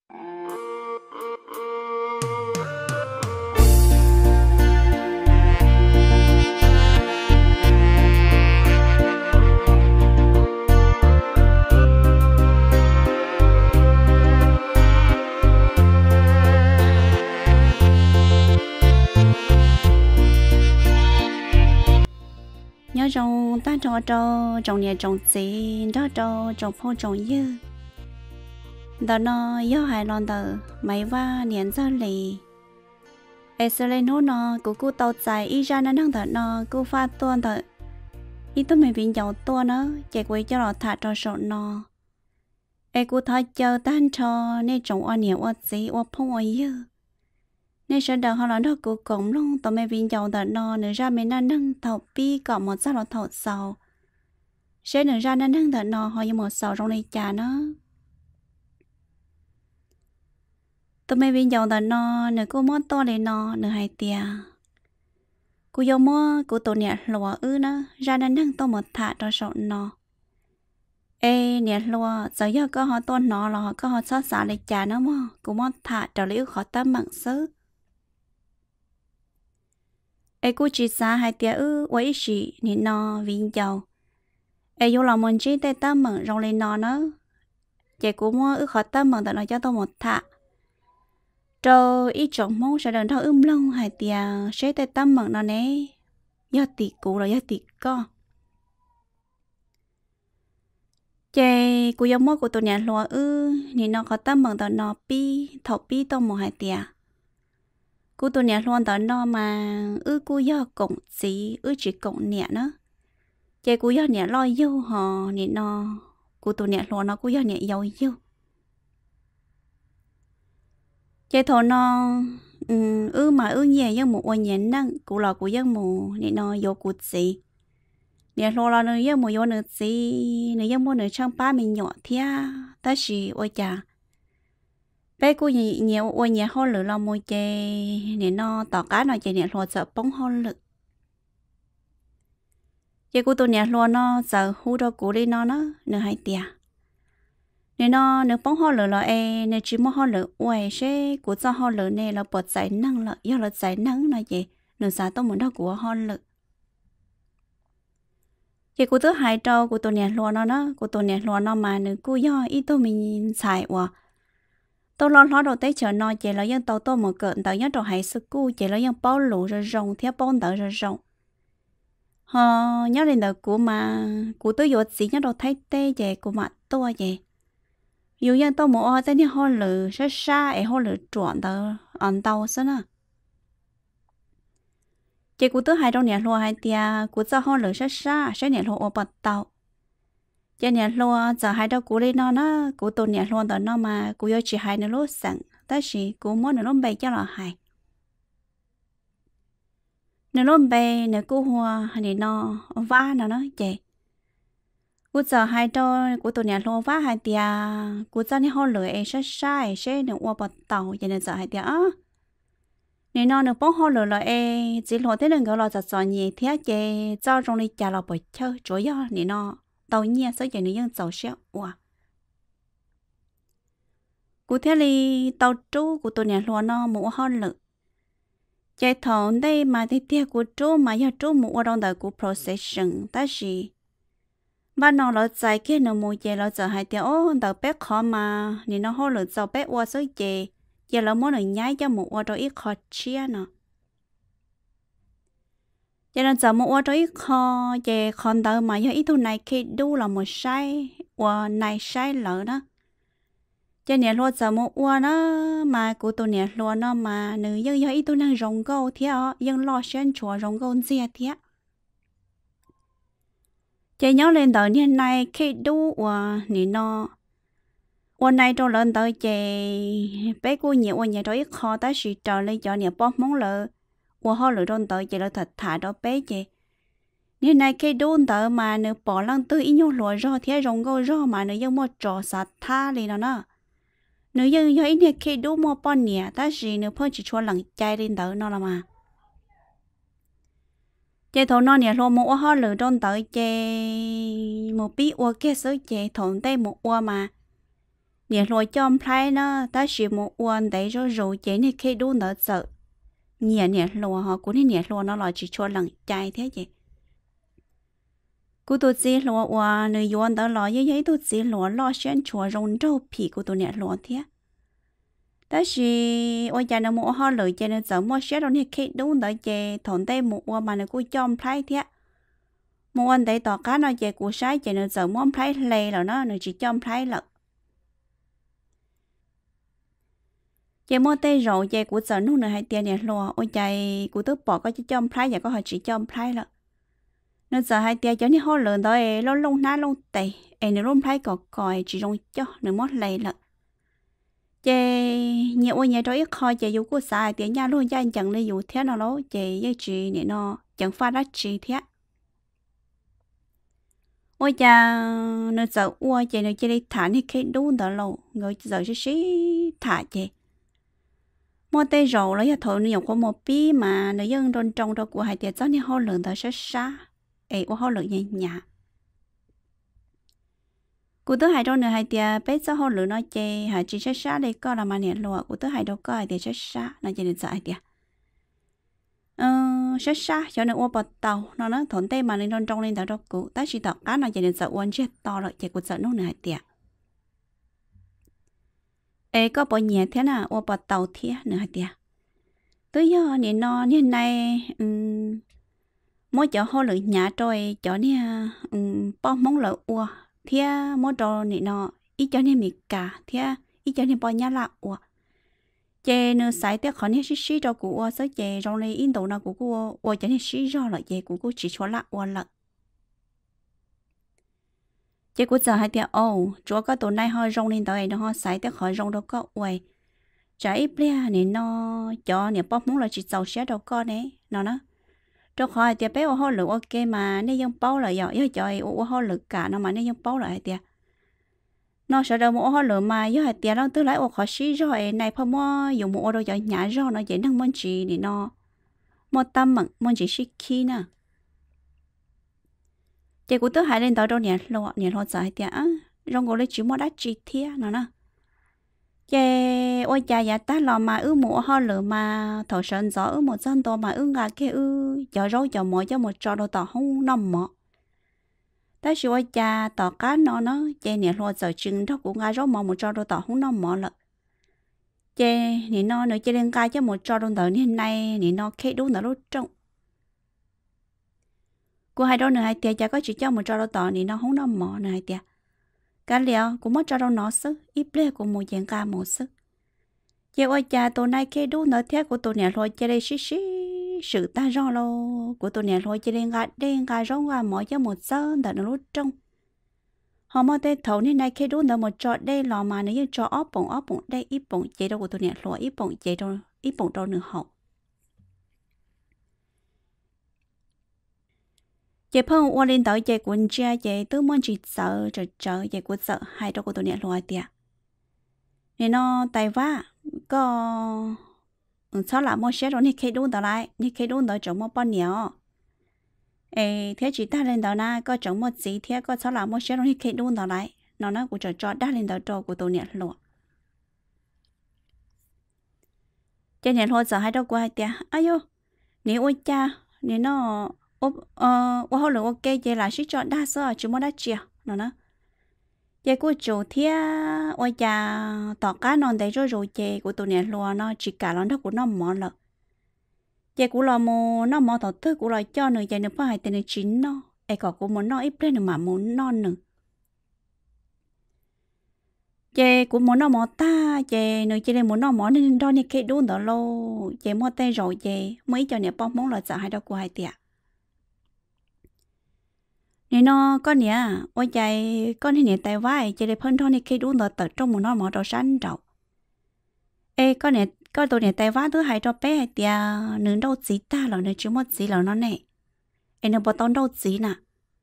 nhớ trồng ta trồng nhà trồng gì đó trồng phong trồng dư đó nó do hai lon tờ máy va niệm ra lì ai sẽ lên nó cũng tàu chạy ít ra nó năng thật nó cũng pha tuôn thật ít tôi mình viên dầu tuôn nó chạy quay cho nó thả cho sổ nó ai cũng thấy chờ tan cho nên trồng oan nhiều oan gì oan phong oan dư nên sẽ đợi họ nói đó cũng cũng luôn tụi mình viên dầu thật nó nữa ra mình năng thầu pi còn một sao nó thầu sầu sẽ nữa ra năng thật nó họ như một sầu trong này trà nó tụi mình viên dầu thật nó nữa cô mót to lên nó nữa hai tia cô dầu mót cô tụi nhẹ lúa nó ra năng to một thả cho sọ nó ê nhẹ lúa giờ giờ có họ to nó là họ có họ xót xả lên trà nó mà cô mót thả cho lấy khó tâm mạng sứ ai cũng chỉ xa hai tia quấy gì nên nó viên dầu ai vô lòng mình chỉ tay tâm mừng rong lên nó chị cũng mua khó tâm mừng tại nó cho tôi một thạ rồi ít chọn món sẽ đừng thao lông hai tia sẽ tay tâm mừng nó nè do tị cũ rồi do tị co chị cũng giống món của tôi nhà lúa nên nó khó tâm mừng tại nó pi thầu pi tôi một hai tia cô tôi nhẹ luôn đó nó mà cô do cộng gì chỉ cộng nhẹ nữa chị cô do nhẹ lo yêu họ nhẹ nó cô tôi nhẹ luôn nó cô do nhẹ giàu yêu chị thọ nó mà nhẹ nhưng một nhẹ năng cô là cô dân một nhẹ nó vô cô gì nhẹ lo là nó dân một vô nữa gì nữa dân một nữa trong ba mình nhỏ thia ta chỉ ôi chà bé cô nhiều ôi nhà ho lử lo môi chè nè nó tỏ cá nó chè nè lo sợ bóng ho lử chè cô tôi nè lo nó sợ hú đó cô đi nó nè hai tia nè nó nè bóng ho lử lo nè chỉ mua ho lử ôi sẽ cô cho ho lử nè là bớt giải năng là do là giải năng này chè nè sao tôi muốn đó của ho lử chè cô thứ hai trâu cô tôi nè lo nó cô tôi nè lo nó mà nè cô do ít tôi mình xài quá tôi lo đầu tết chờ nó chỉ là dân tàu tôi một cận tàu nhất trong hải sư cu chỉ là dân bao lũ rồi rồng theo bao tàu rồi rồng họ nhớ lên đời của mà của tôi dột gì nhớ đầu thấy tê về của mặt tôi về dù dân tôi một ở trên họ lử xa xa ấy họ lử chuẩn tàu ăn tàu sao nè chỉ của tôi hai trong nhà lúa hai tia của cho họ lử xa xa sẽ nhà lúa ở bờ tàu cho nhà lúa giờ hai đâu cú lên nó cú tồn nhà lúa đó nó mà cú yêu chỉ hai nữa lúa sẵn ta chỉ cú muốn nữa lúa bày cho là hai nữa lúa bày nữa cú hoa này nó vá nó chị cú giờ hai đâu cú tồn nhà lúa vá hai tia cú cho nên họ lười sát sai sẽ nữa qua bờ tàu cho nên giờ hai tia này nó nữa bóng họ lười là chỉ lúa thế nên gọi là giật giò nhẹ thế chị cho trong đi chả là bồi chơi chủ yếu này nó tàu nhẹ sẽ chạy nữ dân giàu xéo wow cụ thể là tàu trú của tôi nhà lúa nó mũ ho lự chạy thầu đây mà thì tia của trú mà giờ trú mũ ở trong đời của procession ta gì ban nó là chạy kia nó mũ chạy là giờ hai tia ô tàu bé khó mà nên nó ho lự giàu bé qua số chạy giờ là món này nhái cho mũ ở trong ít khó chia nè cho nên giờ một đôi kho về còn đỡ mà giờ ít thu này khi đu là một sai và này sai lỡ đó cho nên luôn giờ một nó mà của tôi nè luôn nó mà nữ dân giờ ít thu năng rong câu thế dân lo xem chùa rong câu gì thế cho nhớ lên đỡ như này khi đu và nè nóวันnày trong lần tới chị bé cô nhiềuวันnhà đôi kho ta chỉ trở lên cho nè bóp món lợ và họ lựa trong tới chị là thật thà đó bé chị như này cái đôn tờ mà nữ bỏ lăng tư ý nhau lùa ro thế rong câu ro mà nữ dân mua trò sạt tha đi nó nữ dân do ý này cái đô mua bon nè ta chỉ nữ phơi chỉ cho lăng chai lên tờ nó là mà chị thầu nó nè lo mua họ lựa trong tới chị một bí qua cái số chị thầu tay một qua mà nè lo chom play nó ta chỉ một uốn đấy rồi chế này khi đu nó sợ nè lo họ cũng nè lo nó là chỉ cho lần chạy thế vậy cú tôi chỉ lo uốn người uốn đó lo như tôi chỉ lo xuyên chùa rong trâu pì cú tôi nè lo thế ta chỉ ôi cha nó mua họ lợi cho nên sợ mua xe rồi nè khi đu nó chế thằng tây một uốn mà nó cú chom play thế một uốn đấy tỏ cá nó chế cú sai cho nên sợ mua play lề rồi nó chỉ chom play là chị mua tê rồi chị của sợ nó nữa hay tiền nè lo ôi chạy của tôi bỏ có chỉ chom play và có họ chỉ chom play là nó sợ hai tiền cho nên họ lớn đó lo lông ná lông tệ em nó lông play còi chỉ rong cho nó mất lầy là chị nhiều ôi nhà đó ít khỏi chị dù của xài tiền nhà luôn cha chẳng lấy dù thế nào đó chị với chị nè nó chẳng pha đắt chị thế ôi cha nó sợ ua chị nó chỉ đi thả đi cái đúng đó lâu người giờ xí thả chị mua tê rầu lấy thôi nó có một bí mà nó dân trong đó của hai tiệt cho nên họ lượng đó sẽ xa ấy của họ lượng nhẹ nhàng cụ tôi hai đâu nữa hai tiệt bé cho họ lượng nó chê hai chỉ sẽ xa đây coi là mà nè lụa cụ tôi hai đâu coi thì sẽ xa nó chỉ nên sợ hai tiệt sẽ xa cho nên uống bọt tàu nó thốn tê mà lên trong lên tàu đó cụ ta chỉ tàu cá nó chỉ nên sợ uống chết to rồi chỉ cụ sợ nó nữa hai tiệt ê có bỏ nhẹ thế nào ô bỏ tàu thế nữa hả tia tôi giờ nè nó nè này mỗi chỗ họ lựa nhà rồi chỗ nè bỏ món lợ ô thế mỗi chỗ nè nó ít chỗ nè mì cả thế ít chỗ nè bỏ nhà lạ ô chè nữa sai tiếc khó nè xí cho cụ ô sớ chè trong này in đồ nào của cô ô chỗ nè xí cho lại chè của cô chỉ cho lạ ô lợ chỉ của giờ hai tiếng chúa có tụi này họ rong lên tới nó họ xài tới họ rong đâu có quay trái bia này nó cho này bóp muốn là chỉ giàu xé đâu có đấy nó cho khỏi tiệt bé họ lựa ok mà nếu dân bao là giỏi cho họ lựa cả nó mà nếu dân bao lại tiệt nó sợ đâu họ lựa mà với hai tiệt nó từ lại họ xí rồi này phong mua dùng một đồ giỏi nhả rồi nó dễ năng món gì thì nó một tâm món gì xí khí nè chị cũng tôi hãy lên tới đâu nè lo giải tiệt rong gọi lấy chỉ mua đắt chi thiệt nó chị ôi cha ya ta lo mà mùa ho lửa mà thở sơn gió một dân to mà ngà kia chờ rau chờ mồi cho một trò đồ tỏ không nằm mọ ta chỉ ôi cha tỏ cá nó chị nè lo giờ chừng đó cũng ngà rau mò một trò đồ tỏ không nằm mọ lợ chị nè nó nữa chị lên ca cho một trò đồ tỏ nên nay nè nó khét đúng là lúc trong cô hai đó nữa hai tia cha có chỉ cho một trò đồ tỏ nè nó không nằm mọ nữa hai tia cả liệu cũng mất cho đâu nó sức ít lệ của một dạng ca một sức chị ơi cha tôi nay cái đu nó thế của tôi nè rồi chơi đây xí sự ta rõ lo của tôi nè rồi chơi đen gà rong gà mỗi cho một giờ đã nó lúc trong họ mà tay thầu nên nay cái đu nó một trò đây lò mà nếu như trò ốp bụng đây ít bụng chế đâu của tôi nè rồi ít bụng chế đâu ít bụng đâu nữa hậu chị phong qua lên tới chị quần cha chị tôi muốn chỉ sợ chờ chị cũng sợ hai đâu của tôi nè loài tiệt nên nó tay vá có sao lại mua xe rồi nè khi đúng đó lại nè khi đúng đó trồng một bao nhiêu ê thế chỉ ta lên đó na có trồng một gì thế có sao lại mua xe rồi nè khi đúng đó lại nó cũng cho đá lên đó trò của tôi nè loài chị nè loài sợ hai đâu của hai tiệt ayo nè ôi cha nè nó họ lựa ok chị là sĩ chọn đa số chỉ muốn đa chiều nó chị của chủ thia ôi cha tỏ cá non đấy rồi chị của tụi này luôn nó chỉ cả nó của nó mỏ lợ chị của lo mò nó mỏ tỏ thứ của lo cho nữa chị nữa phải tên chín nó ai có của muốn nó ít lên mà muốn non nữa chị của muốn nó mỏ ta chị nữa chị lên muốn nó mỏ nên đo nên cái đúng đó lô chị mua tay rồi chị mấy cho nè bông món là sợ hai đâu của hai tiệt nè nó con nè ôi chạy con nè tay vai chạy để phân thon nè khi đúng là tật trong một nó mỏ đầu xanh đầu ê con nè con tôi nè tay vai thứ hai cho bé tia nướng đâu chỉ ta là nè chứ mất gì là nó nè ê nó bỏ tao đâu chỉ nè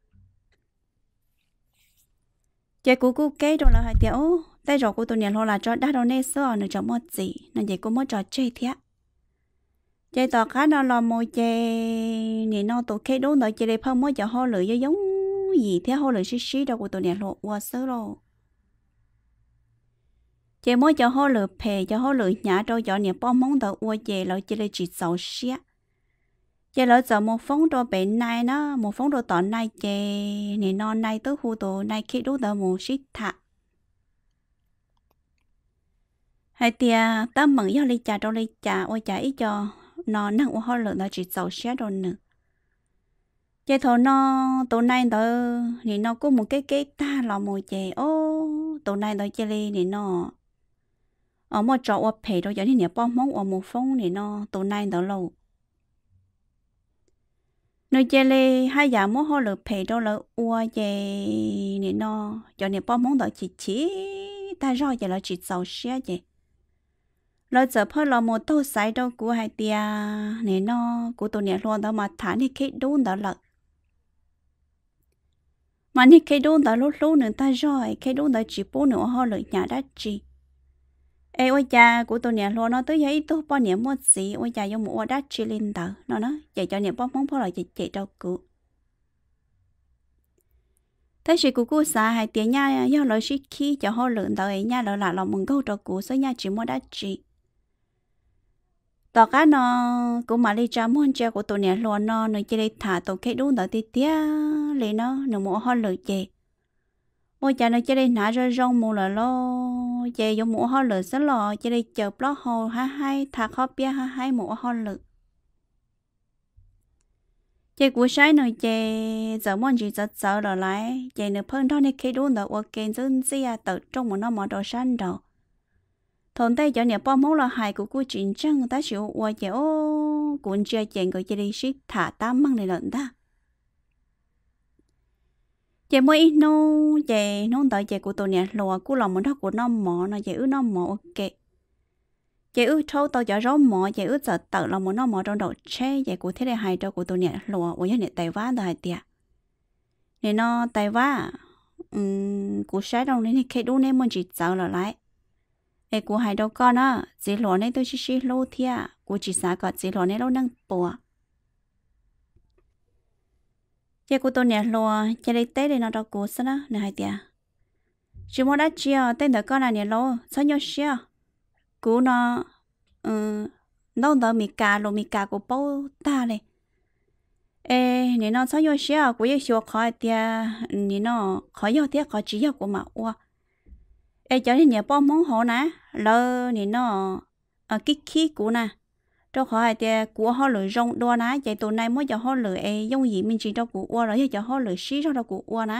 chạy cú kế rồi là hai tia ô tay rồi của tôi nè lo là cho đá đâu nè sữa nè cho mất gì nè vậy cũng mất trò chơi thế chạy tao cá nó là mồi chạy nè nó tụi kế đúng rồi chạy để phân mới cho họ lựa giống gì thế họ lựa xí đâu của tôi nè lộ qua sớ rồi chỉ mỗi cho họ lừa phê cho họ lừa nhà đâu cho nhà bom móng tàu ua về lại chỉ là chỉ giàu xía chỉ là giờ một phong đồ bên này nó một phong đồ tอนnày chè nè non này tới khu đồ này khi đúng tờ một xít thạ hai tia ta mừng do lấy trà đâu lấy trà ôi trà ít cho nó năng ua họ lừa nó chỉ giàu xía đâu nữa chỉ thầu nó tổ này tờ nè nó có một cái ta là một chè ô tổ này tờ chỉ li nè nó ở một chỗ ở phê đâu giờ thì nè bom móng ở một phong nè nó tổ này tờ lâu nơi chơi lê hai nhà mua hoa lợp phê đâu là ua về nè nó cho nè bom móng đợi chỉ ta rồi giờ là chỉ giàu xe vậy rồi giờ phải là một tô sấy đâu của hai tia nè nó của tụi nè luôn đâu mà thả đi cái đun đó là mà đi cái đun đó lúc lúc nữa ta rồi cái đun đó chỉ bố nữa hoa lợp nhà đã chỉ ê ôi cha của tôi nè luôn nó tới giấy tôi bao nhiêu mua gì ôi cha dùng mua đắt chi lên tờ nó chạy cho nè bóc móng phơi lại chạy đâu cụ thế thì cụ cụ xả hai tiền nha do lời shit khi cho họ lượn tờ ấy nha lợi là lòng mừng câu cho cụ số nha chỉ mua đắt chi tờ cá nó cũng mà đi trả muốn cha của tôi nè luôn nó nơi chơi thả tôi cái đúng tờ tía lên nó mua họ lượn chạy ôi cha nó chơi đây nã ra rong mua là lo chơi giống mua hoa lửa rất lò chơi đây chờ lót hồ ha hay thà khó bia ha hay mua hoa lửa chơi của trái nơi chơi giờ món gì rất sợ rồi lại chơi nữa phân đó này khi đun được ok dân gì à tự trong một nó món đồ xanh đồ thôn tây cho nhà bao món là hài của cô chuyện chân ta chịu qua chơi ô cuốn chơi chơi người chơi đi ship thả tám măng này lận ta chị mới nô chị nô đợi chị của tôi nè lùa của lòng mình đó của nó mỏ nó chị ư nó mỏ ok chị ư trâu tao cho rau mỏ chị ư giờ tự lòng mình nó mỏ trong đầu che chị của thế này hai trâu của tôi nè lùa của nhà này tài vá đời tiệt này nó tài vá của sáng đâu này khi đu nên mình chỉ sợ là lại ê của hai đâu con á chỉ lùa này tôi chỉ lô thia của chỉ xả cọt chỉ lùa này lâu nâng bùa chị của tôi nè lùa chị lấy té để nó đâu của sao đó nè hai tia chỉ muốn đã chia tên đứa con này nè lô sao nhau chia của nó đâu đó mì cà của bố ta này ê nè nó sao nhau chia của yêu chúa khỏi tia nè nó khỏi yêu tia khỏi chỉ yêu của mà ua ê cho nên nè bom món hồ nè lơ nè nó kích khí của nè cho khỏi thì của họ lười rong đua ná chạy tụi này mới cho họ lười ấy giống gì mình chỉ cho của qua rồi cho họ lười xí cho của qua ná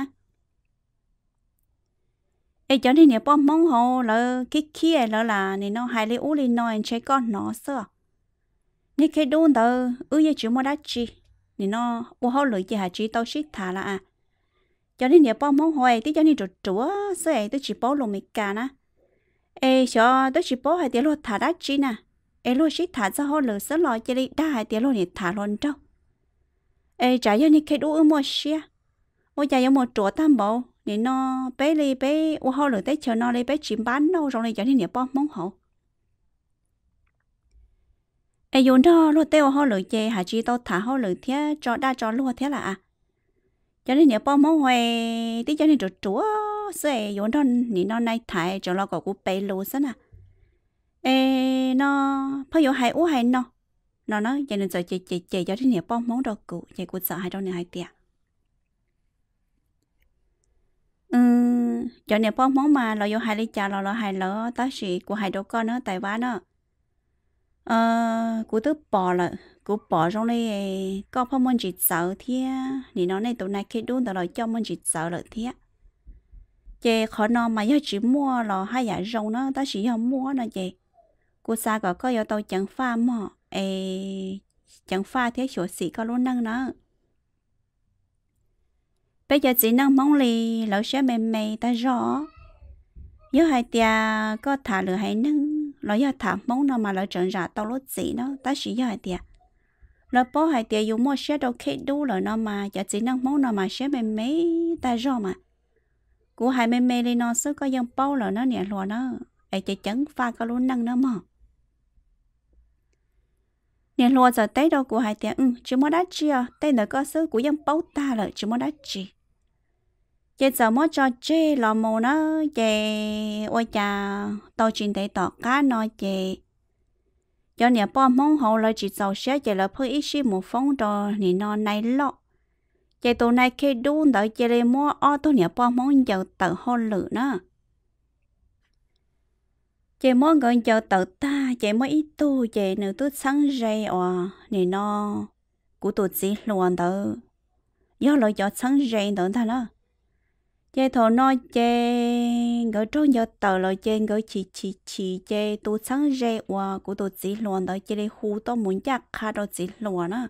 ấy cho nên nè bom mong hồ là cái kia là nè nó hay lấy ú lên nói chơi con nó sợ nè cái đun tờ giờ chỉ mua đắt chi nè nó của họ lười chỉ hạt chỉ tao xí thả là à cho nên nè bom mong hồ ấy tí cho nên trượt chúa sợ ấy tôi chỉ bảo luôn mày cả ná ấy cho tôi chỉ bảo hay tiền luôn thả đắt chi nè ê luôn shit thả ra họ lỡ sớt lòi chơi đi đa hai tiếng luôn thì thả luôn đâu ê trả cho ni cái đủ mua xia ôi trả cho một chỗ tam bộ thì nó bé li bé ô họ lỡ tới chờ nó li bé chìm bán đâu rồi này cho nên nhiều bom mong hậu ê dùng đó luôn teo họ lỡ chơi hả chỉ tao thả họ lỡ thế cho đa cho luôn thế là à cho nên nhiều bom mong hoài tí cho nên chúa sẽ dùng đó thì nó nay thải cho nó có cú bé luôn sẵn à ê nó phải dụ hai ú hai nó nói cho nên giờ chị cho thế này bom món đồ cụ chị cũng sợ hai đâu này hai tiệt cho nên bom món mà là dụ hai ly trà là hai lỡ tá sĩ của hai đứa con nó tài vá nó của tứ bò là của bò trong đây có phong môn chỉ sợ thia thì nó này tụi này khi đun tụi nó cho môn chỉ sợ là thia chị khó nó mà giờ chỉ mua là hai giải rồng nó tá sĩ không mua nó chị cô xa có yêu tàu chẳng pha mà chẳng pha thế chỗ xỉ có luôn năng nữa bây giờ chỉ năng mong lì lẩu xe mềm mềm ta rõ nhớ hai tia có thả lửa hay nâng nó giờ thả mong nào mà lỡ trợn ra tàu lốt gì nó ta chỉ giờ hai tia lỡ bố hai tia dùng mua xe đâu kết đu lỡ nó mà giờ chỉ năng mong nào mà xe mềm mềm ta rõ mà của hai mềm mềm lên nó sẽ có dòng bao lỡ nó nhẹ lùa nó ai chỉ chẳng pha có luôn năng nữa mà nè lùa giờ tới đâu của hai tiền chỉ muốn đắt chi à tên là có số của dân báu ta là chỉ muốn đắt chi chị giờ mới cho chị lò mù nó chị ôi chà tao chuyện để tỏ cá nó chị cho nhà bom mong hậu là chỉ giàu xe chị là hơi ít xí một phong rồi nè nó này lọ chị tụi này khi đun đợi chị lấy mua ô tô nhà bom mong giờ tự hôn lửa nữa chị muốn gọi giờ tự ta chị mới ít tu chị nữa tôi sáng dậy nè nó của tụi chị luôn đó do lời cho sáng dậy nữa ta đó chị thọ nói chị gọi trong giờ tờ lời chị gọi chỉ chị tôi sáng dậy của tụi chị luôn đó chị đi hú to muốn chắc khá đó chị luôn á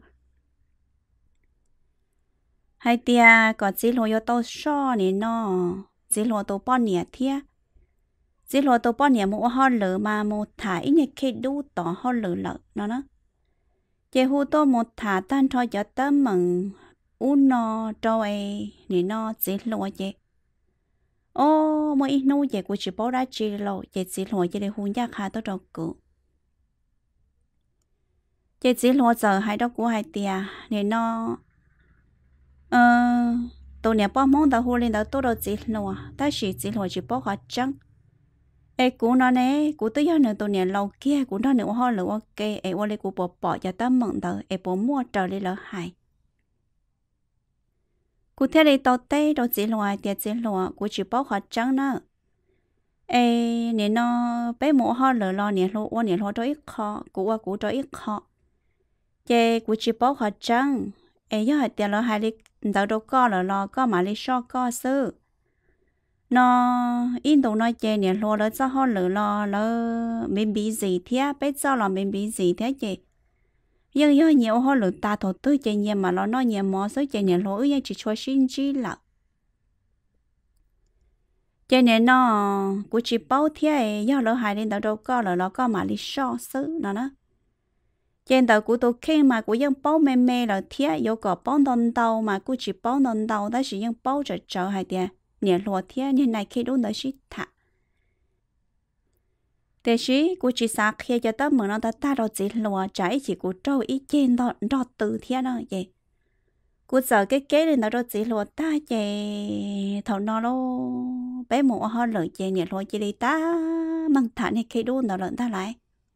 hai tia có chị luôn yo tao so nè nó chị luôn tao bao nhiêu thia chỉ lo tàu bao nhiêu mua hoa lửa mà một thả ít nhất khi đủ tỏ hoa lửa lợ nó chế hú tô một thả tan cho cho tấm mừng nó cho ấy nè nó chỉ lo chế ô mà ít nô chế của chỉ bảo ra chỉ lo chế chỉ lo chế để hú giác hà tôi đâu cụ chế chỉ lo giờ hai đó của hai tia nè nó ờ tôi nè bao mong tàu hú lên tàu tôi đâu chỉ lo ta chỉ lo chỉ bảo họ trắng ê cú nó nè cú tới giờ nữa tụi nè lâu kia cú nó nữa hoa lửa ok ê qua đây cú bỏ cho tao mượn tờ ê bỏ mua trời đi lỡ hại cú theo đi tao tê đâu chỉ loài tiệt chỉ loài cú chỉ bảo họ trắng nữa ê nè nó bé mua hoa lửa lo nè lo cho ít khó cú cho ít khó chê cú chỉ bảo họ trắng ê giờ hạt tiền lo hai đi tao đâu có lo có mà đi so có sư nó in đồ nói chè nè lo đó cho họ lo mình bị gì thế biết sao là mình bị gì thế chị nhưng nhiều họ lỡ ta thổ tôi chè nhẹ mà nó nhẹ mò số chè nè lo ấy chỉ cho xin chi là chè nè nó cũng chỉ bao thế do lỡ hai đến đâu có lo có mà đi so xứ nó trên tàu của tôi khi mà của dân bao mê là thế có bao đòn tàu mà cũng chỉ bao đòn tàu đó chỉ dân bao trở hai tiền nè lúa thế nên này khi đun đó xí thả thế xí cô chỉ sáng khi cho tao mượn nó ta đâu chỉ lúa trái chỉ cô trâu ít trên đó từ thế đó vậy cô sợ cái lên đó chỉ lúa ta vậy thầu nó lo bé mụ họ lợi vậy nè lúa chỉ đi ta mang thả này khi đun đó lợn ta lại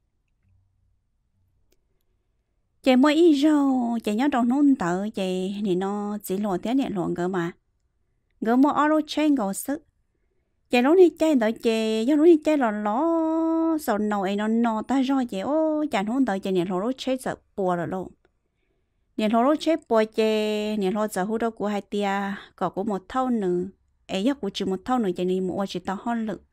chị mới ít rau chị nhớ đâu nôn tự chị nè nó chỉ lúa thế nè lúa cơ mà gỡ mua áo chen gò sức chị nói đi chơi đợi chị do nói đi chơi là nó sau nồi ấy nó ta rồi chị ô chẳng không đợi chị nè nó chơi sợ bùa rồi luôn nè nó chơi bùa chị nè nó giờ hú đâu của hai tia có của một thau nữa ấy giờ của chỉ một thau nữa chị đi mua chỉ tao hơn lực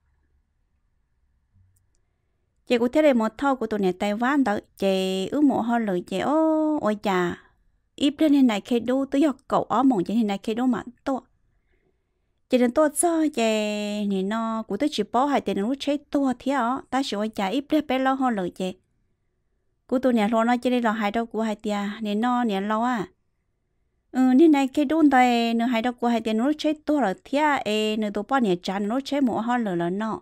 chị cũng thấy đây một thau của tụi này tay ván đợi chị ước mua hơn lực chị ô ôi chà ít lên này khi đu tới giờ cậu ó mỏng chị này khi đu mà to chị đừng tốt cho chị nè nó cũng tới chỉ bảo hai tiền nó chơi to thế á ta chỉ ơi chạy ít bé lo hơn lời chị của tôi nè lo nó chỉ đi lo hai đâu của hai tiền nè nó nè lo à nên này cái đun tay nè hai đâu của hai tiền nó chơi to rồi thế nè tôi bảo nè chán nó chơi một hơn lời là nó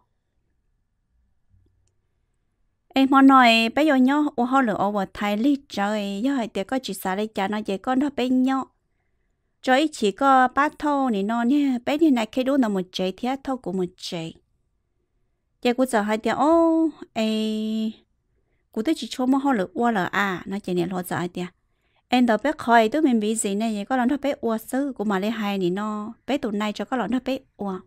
em mà nói bây giờ nhá ô hơn lời ở Thái Lý trời giờ hai tiền có chỉ xả lấy chán nó vậy con nó bé nhá rồi chỉ có bát thô này nó nhé bé như này khi đun là một chế thì thô của một chế giờ cô giờ hai tiếng ô cô tôi chỉ cho một họ lựa qua là nó chỉ nhận họ giờ hai tiếng em đâu biết khỏi tôi mình bị gì này vậy có lần đó bé qua sư của mà lấy hai này nó bé tụi này cho có lần đó bé qua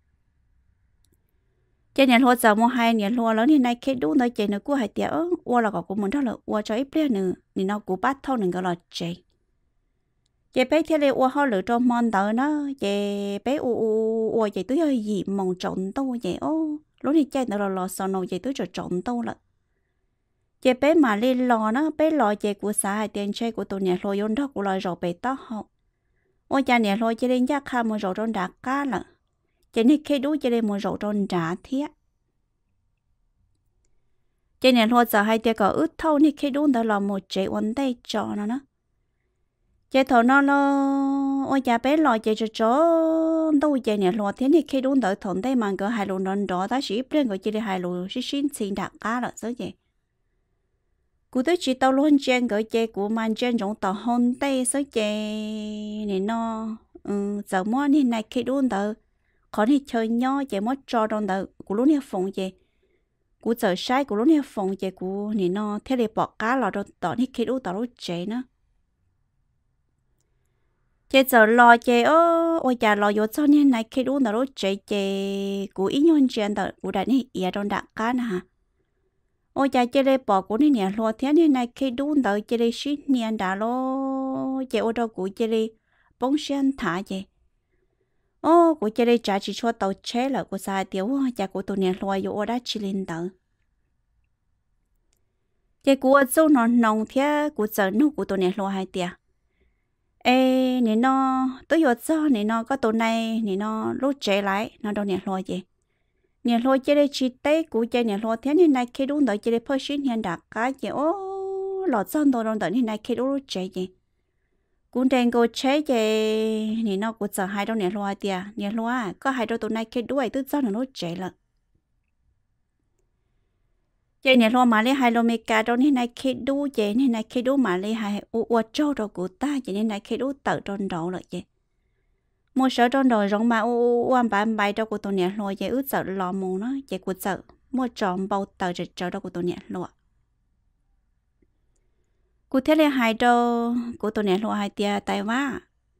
chỉ nhận họ giờ một hai nhận họ lớn như này khi đun nó chỉ nó của hai tiếng qua là của mình đó là qua cho ít bé nữa thì nó của bát thô này gọi là chế chị bé theo đây qua họ lựa trong món tờ nó chị bé chị tôi hơi gì mong trộn tôi vậy lúc này chơi nó lò xò nồi chị tôi trộn tôi là chị bé mà lên lò nó bé lò chị của xã hai tiền chơi của tụi nhà lôi yon đó của lò rồi bé to họ cha nhà lôi chị lên chắc khăm một rổ trong đá cá là chị này khi đu chị lên một rổ trong trà thiết chị nhà lôi giờ hai tiền có ướt thâu này khi đu đó là một chị ổn đây cho nó chị thọ nó cha bé lo chị cho đâu chị nè lo thế này khi đúng đợi thọn đây mà có hai lô non đó ta chỉ bên của chị đi hai lô xin đặt cá là sao vậy cụ tới chị tao luôn chen gửi chị của man chen trong tàu hôn tây sao chị nè nó giờ mua nên này khi đun tờ khó thì chơi nhau chỉ mua cho trong tờ của lúc này phòng gì của giờ sai của lúc này phòng gì của nên nó thế để bỏ cá lò trong tờ thì khi đun tờ lúc chế nữa chế giờ lò chế ôi chà lò vô cho nên này khi đun tờ lúc chế chế của ít nhân chuyện tờ của đại này ở trong đặc cá nè hả ôi chà chế để bỏ của này nè lò thế nên này khi đun tờ chế để xí niên đã lo chế ở đâu của chế để bông sen thả chế của chế để trả chỉ cho tàu chế là của sao tiểu chả của tụi nè lò vô ở đó chỉ lên tờ chế của số nó nồng thế của giờ nô của tụi nè lò hai tiệt ê nè nó tới giờ sao nè nó có tụi này nè nó lúc chế lại nó đâu nè lò gì nè lò chế để chỉ tế của chế nè lò thế nên này khi đúng đợi chế để phơi xin hiện đặc cái gì lò xong đồ đợi nên này khi đúng lúc chế gì cũng đang có chế gì nè nó của giờ hai đâu nè lò tiệt nè lò có hai đâu tụi này khi đuổi tới sao nó lúc chế là chế nè lò mà lấy hai lò mê cá đâu nên này khi đu chế nên này khi đu mà lấy hai u trâu đâu của ta chế nên này khi đu tự tròn đầu lại chế mua sợ tròn đầu rong mà u bàn bài đâu của tụi nè lò chế ướt sợ lò mù nó chế của sợ mua tròn bao tờ trâu đâu của tụi nè lò cụ thể là hai đâu của tụi nè lò hai tia tài va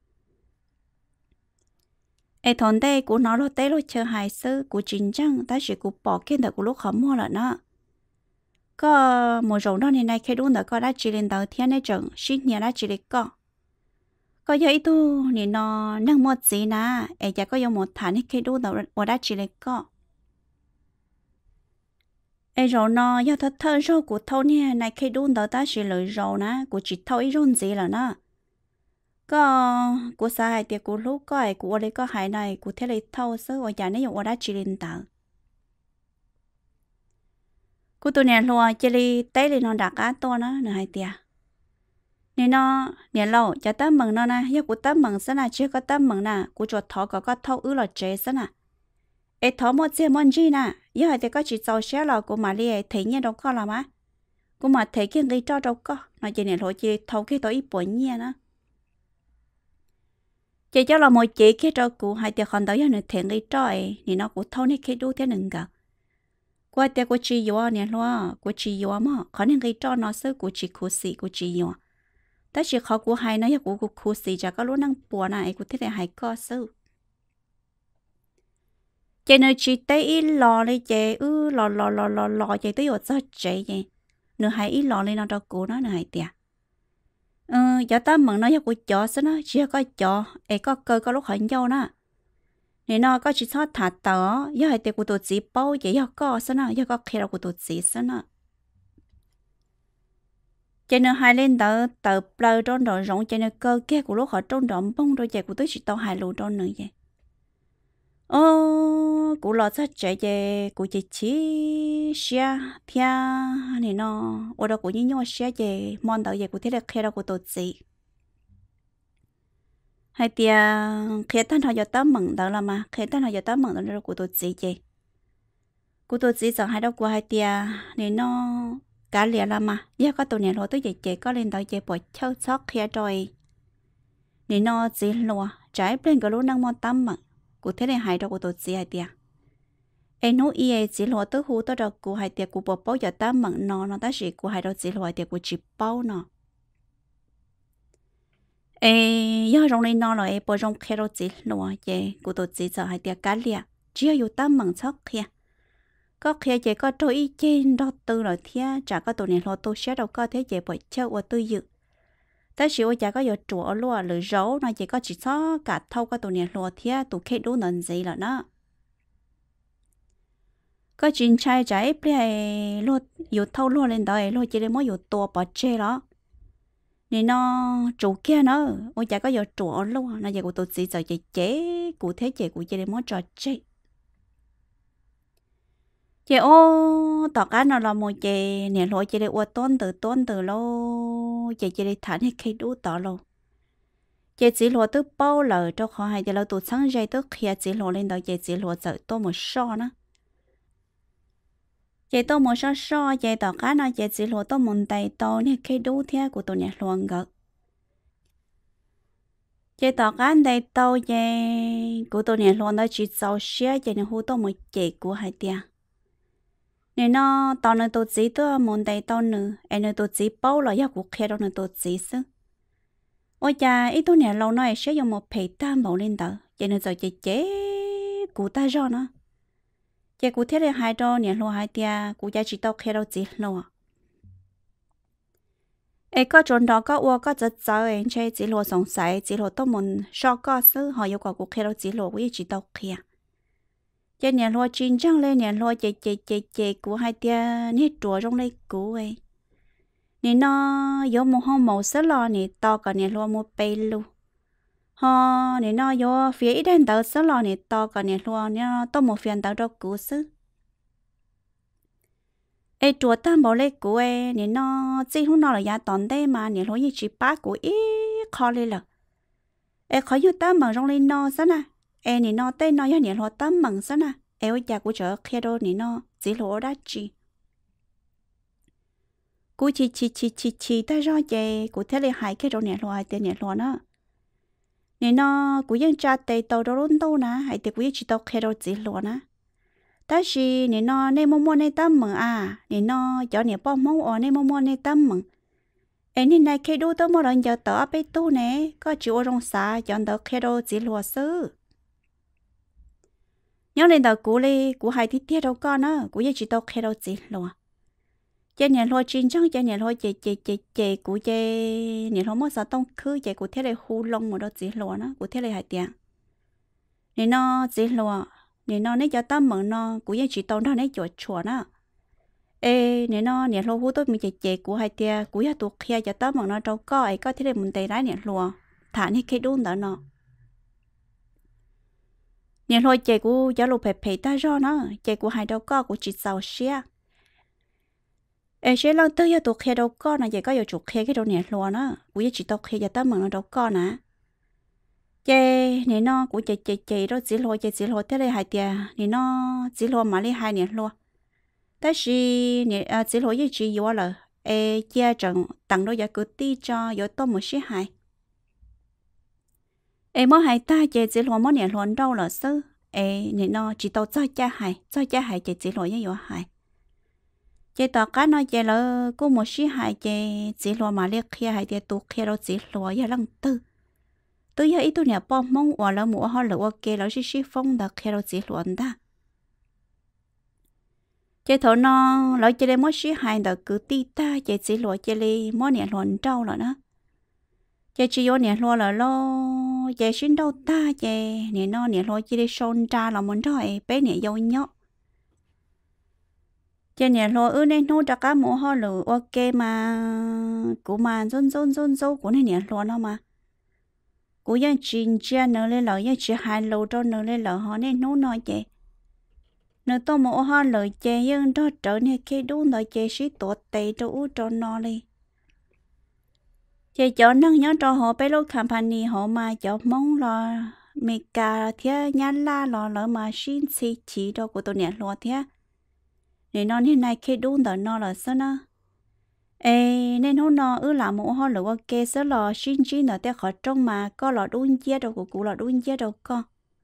ai thằng đây của nó lo té lo chờ hai sư của chính trang ta chỉ của bỏ cái đầu của lúc khó mua là nó có một rồng đó nên này khi đúng là có đã chỉ lên đầu thiên này chẳng xin nhà đã chỉ để có vậy tu nên nó nâng một gì nè ai chả có dùng một tháng này khi đúng là đã chỉ để ai rồi nó do thật thơ rồi của thâu nè này khi đúng là ta chỉ lời rồi nè của chỉ thâu ý rôn gì là nó có của sai thì của lúc có ai của đây có hai này của thế này thâu sơ ở nhà này dùng đã chỉ lên đầu cô tụi nè lùa chơi đi té đi nó đặt cá to nó nè hai tia nè nó nè lâu cho tấm mừng nó nè giờ của tấm mừng sẽ là chưa có tấm mừng nè của chuột thỏ có thâu ư là chế sẽ nè ê thỏ một chiếc món gì nè giờ hai tia có chỉ tàu xe là của mà đi thấy nhẹ đâu có là má của mà thấy cái gì cho đâu có nó chơi nè lùa chơi thâu cái tàu ít bội nhẹ nữa chơi cho là một chị cái trâu của hai tia còn tới giờ nè thấy cái trâu nè nó của thâu này cái đu thế nừng cả qua tiệc của chị yêu nè lo của chị yêu mà có những cái cho nó sơ của chị khu sĩ của chị yêu ta chỉ khó của hai nó của khu sĩ chả có lúc năng buồn này của thế này hay có sơ chị nơi chị tới ít lò lên chị lò chị tới ở sao chị vậy nửa hai ít lò lên nó đâu của nó nửa hai tiệt giờ ta mừng nó của chó sơ nó chỉ có chó ấy có cơ có lúc hỏi nhau nè nên nó có chỉ sót thả tờ giờ hai tiệc của tụi chị bao vậy giờ có sao nào giờ có khi nào của tụi chị sao nào cho nên hai lên tờ bờ trong đó rộng cho nên cơ kia của lúc họ trong đó bông đôi chạy của tôi chỉ tao hai lù trong nữa vậy của lọ sát chạy về của chị chỉ xe thia nên nó ở đó của những nhau xe về mòn tàu về của thế là khi nào của tụi chị hai tia khi ta nói cho ta mừng đó là mà khi ta nói cho ta mừng đó là của tôi của tôi giờ hai đâu của hai tia nên nó cả liền là mà giờ có tụi này lo tới chị có lên tới chị bỏ chơi sót kia rồi nên nó chỉ lo trái bên cái lúa năng mòn tâm mà của thế này hai đâu của tôi hai tia em nói ý chỉ lo tới hú tới đâu của hai tia của bỏ bao giờ ta mừng nó ta chỉ của hai đâu chỉ lo hai tia của chỉ bao nó giờ trong này nó là bỏ trong khe rồi chỉ lúa chị của tôi chỉ giờ hai tia cá liền chỉ có tâm mừng sót kia có khi chị có trôi ý trên đó tư rồi thia chả có tụi này lo tôi sẽ đâu có thế chị bởi chơi ở tư dự ta chỉ ôi chả có giờ chùa lúa lửa rấu nó chỉ có chỉ có cả thâu có tụi này lo thia tụi khi đủ nền gì là nó có chuyện trai trái bây lo dù thâu lúa lên đời lo chỉ để mới dù tua bỏ chơi đó nên nó chủ kia nó ôi chả có giờ chùa luôn nó giờ của tụi chị giờ chị chế cụ thế chị của chị để mới trò chơi chị tỏ cá nó là một chị nè lỗi chị để uất tôn từ lâu chị để thản hết khi đủ tỏ lâu chị chỉ lúa từ bao lời cho khó hay chị lâu tụt sáng dây tức khi chỉ lúa lên đó chị chỉ lúa giờ tô một so nữa chị tô một so chị tỏ cá nó chị chỉ lúa tô một tay to nè khi đủ thế của tụi nè luôn gật chế tao cái đây tao chế của tôi nè luôn đó chỉ giàu xe chế nè hú tao một chế của hai tia nè nó tao nè tôi chỉ tôi muốn đây tao nữa em nè tôi chỉ bao là do cuộc kia đâu nè tôi chỉ sức ôi cha ít tôi nè lâu nay sẽ dùng một phẩy tam bảo lên tờ chế nè giờ chế của ta rồi nó chế của thế là hai đôi nè luôn hai tia của cha chỉ tao kia đâu chỉ luôn ê có chuyện đó có ua có giật giật em chơi chỉ lo sống sài chỉ lo tôi muốn so có sự họ yêu cầu cuộc khi đâu chỉ lo với chỉ tao kia cho nhà lo chín trăng lên nhà lo chè của hai tia nít chùa trong đây của ấy nè nó có một hôm màu sữa lo nè to cả nhà lo một bê lu họ nè nó có phía ít đen tờ sữa lo nè to cả nhà lo nè tôi một phiền tờ đó của sự ê chùa ta bảo lấy của ê nè nó chỉ hôm nào là giá tòn đây mà nè lối như chỉ bát của ít khó lên là ê khó như ta mừng trong lên nó sao nè ê nè nó tên nó như nè lo ta mừng sao nè ê ôi cha của chợ kia đâu nè nó chỉ lỗ đã chi cú chi ta rõ về của thế là hai cái đâu nè lo hai tên nè lo nó nè nó của dân cha tây tàu đâu luôn đâu nè hai tên của dân chỉ tàu kia đâu chỉ lo nè ta chỉ nè nó nè mua nè tâm mừng à nè nó cho nè bao mong ở nè mua nè tâm mừng em nè này khi đu tao mua lần giờ tao bé tu nè có chịu trong xã chọn tao khi đâu chỉ lúa sư nhớ lên tao cũ đi cũ hai thiết thiết đâu con á cũ giờ chỉ tao khi đâu chỉ lúa trên nè lúa chín trắng trên nè lúa chè cũ chè nè lúa mất sao tông khứ chè cũ thế này hu lông mà đâu chỉ lúa nó cũ thế này hai tiền nè nó chỉ lúa nè nó nấy cho tao mừng nó cũng như chỉ tao đó nấy chuột chuột á ê nè nó nè lâu hú tôi mình chạy của hai tia cũng như tụt kia cho tao mừng nó đâu có ấy có thể là mình tay lái nè lùa thả nè cái đun đó nó nè lâu chạy của cho lục phê ta cho nó chạy của hai đâu có của chỉ giàu xe ê xe lâu tới giờ tụt kia đâu có nó chạy có giờ chuột kia cái đâu nè lùa nó cũng như chỉ tao kia cho tao mừng nó đâu có nè chè nè nó cũng chè đó chỉ lo thế này hai tia nè nó chỉ lo mà lấy hai nè loแต่是nè chỉ lo như chỉ vô là chia trận tặng đôi giờ cứ ti cho vô tôm một xí hai mỗi hai ta chè chỉ lo món nè lo đâu là sư nè nó chỉ tao cho cha hai chè chỉ lo như vô hai chè tao cá nó chè là cũng một xí hai chè chỉ lo mà lấy kia hai tia tụ kia đâu chỉ lo giờ lăng tư tôi giờ ít tôi nè bom mong hoặc là mua họ lựa ok là xí phong đặc khi đâu chỉ luận ta chế thổ nó lấy chế lên mỗi xí hai đặc cứ ti ta chế chỉ lựa chế lên mỗi nè luận trâu rồi đó chế chỉ vô nè lo là lo chế xin đâu ta chế nè nó nè lo chế lên son tra là muốn rồi bé nè dâu nhóc chế nè lo nên nó đã cá mua họ lựa ok mà của mà rôn của nè lo nó mà cú yên chín chia nữa lên lời yên chỉ hai lô cho nữa lên lời họ nên nấu nói vậy nữa tôi mua họ lời chè yên đó trở nên cái đúng lời chè sĩ tuột tệ cho u cho nó đi chè cho năng nhớ cho họ bé lô company họ mà cho mong là mì cà thế nhá la lò lỡ mà xin xí chỉ đâu của tôi nè lo thế để nó như này cái đúng lời nó là sao nó nên hôm nọ làm một họ lựa kê sẽ lò xin chỉ nợ té khỏi trong mà có lò đun chia đâu của cụ lò đun chia đâu con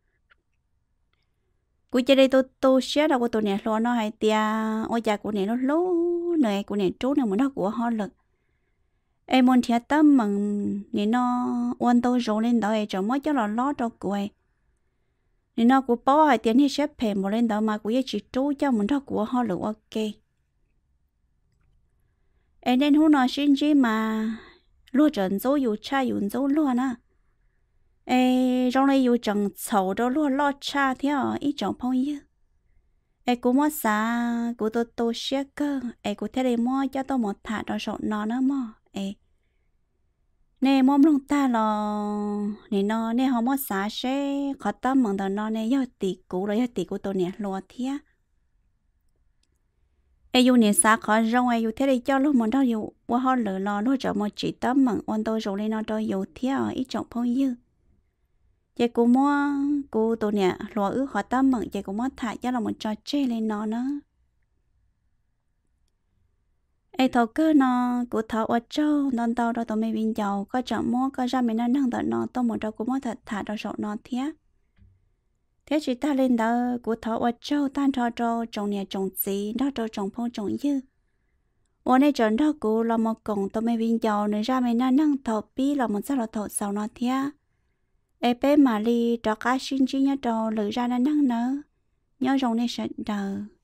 cụ chơi đây tôi xé đâu của tôi nè lo nó hay tia ôi cha của nè nó lú này của nè trốn này mà nó của họ lực muốn thiệt tâm mừng nè nó quan tôi rồi lên đó cho mới cho lò lót cho cụ nè nó của bao hay tiền thì xếp phèm một lên đó mà của chỉ trú cho mình đó của họ lựa ok nên hôm nào xin chỉ mà lúa trồng dấu dù cha dù dấu lúa nè trong này dù trồng sầu đó lúa lo cha theo ít trồng phong như cũng mua xả cũng tôi xé cơ cũng thế này mua cho tôi một thả đó sọt nó nữa mà nè mua lông ta là nè nó nè họ mua xả sẽ khó tâm mong đó nó nè do tỷ cũ rồi do tỷ của tôi nè lúa thiệt yêu nè xa khó rong yêu thế này cho lúc mà đó yêu qua họ lỡ lo lúc cho một chỉ tấm mặn ôn tôi rồi lên nó cho yêu theo ít trọng phong dư chị cũng mua cô tôi nè lo ước họ tấm mặn chị cũng mua thả cho là một trò chơi lên nó nữa ai thọ cơ nó cụ thọ ở châu non tàu đó tụi mình viên giàu có chọn mua có ra mình năng đợi nó tao một đâu cũng mua thật thả đâu sổ nó thế thế chỉ ta lên đó cụ thọ ở châu tan trò trò trồng nhà trồng gì đó trò trồng phong trồng dư ở đây chọn đó cụ là một cổng tụi mình viên giàu nên ra mình năng thọ pi là một sao là thọ sau nó thế ai bé mà đi trò cá xin chỉ nhớ trò lựa ra năng nở nhớ rồng này sẽ đờ